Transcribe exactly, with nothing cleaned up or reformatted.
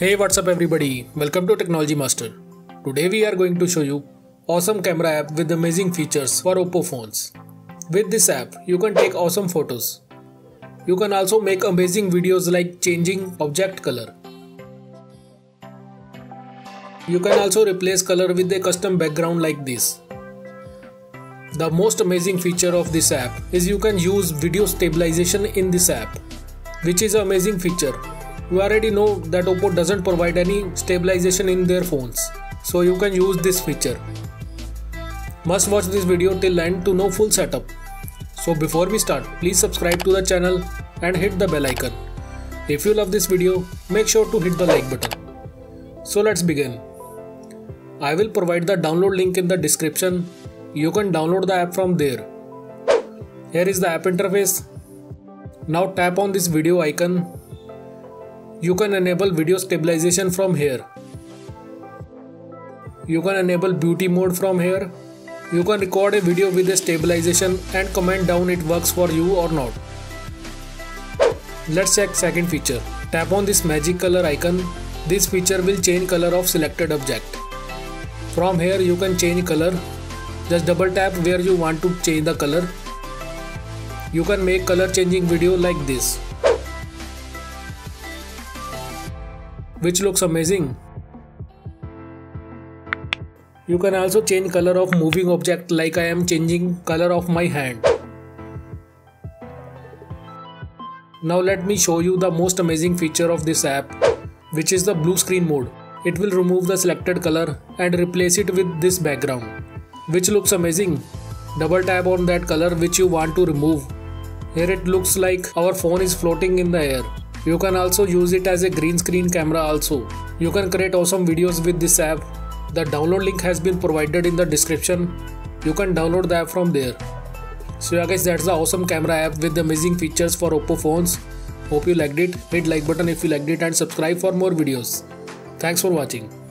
Hey, what's up everybody? Welcome to Technology Master. Today we are going to show you awesome camera app with amazing features for Oppo phones. With this app, you can take awesome photos. You can also make amazing videos like changing object color. You can also replace color with a custom background like this. The most amazing feature of this app is you can use video stabilization in this app, which is an amazing feature. You already know that Oppo doesn't provide any stabilization in their phones, so you can use this feature. Must watch this video till end to know full setup. So before we start, please subscribe to the channel and hit the bell icon. If you love this video, make sure to hit the like button. So let's begin. I will provide the download link in the description. You can download the app from there. Here is the app interface. Now tap on this video icon. You can enable video stabilization from here. You can enable beauty mode from here. You can record a video with a stabilization and comment down it works for you or not. Let's check second feature. Tap on this magic color icon. This feature will change color of selected object. From here you can change color. Just double tap where you want to change the color. You can make color changing video like this, which looks amazing. You can also change color of moving object like I am changing color of my hand. Now let me show you the most amazing feature of this app, which is the blue screen mode. It will remove the selected color and replace it with this background, which looks amazing. Double tap on that color which you want to remove. Here it looks like our phone is floating in the air. You can also use it as a green screen camera also. You can create awesome videos with this app. The download link has been provided in the description. You can download the app from there. So yeah guys, that's the awesome camera app with amazing features for Oppo phones. Hope you liked it. Hit like button if you liked it and subscribe for more videos. Thanks for watching.